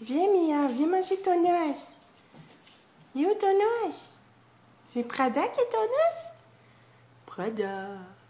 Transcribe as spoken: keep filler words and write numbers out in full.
Viens, Mia, viens manger ton os. Il est où ton os? C'est Prada qui est ton os? Prada.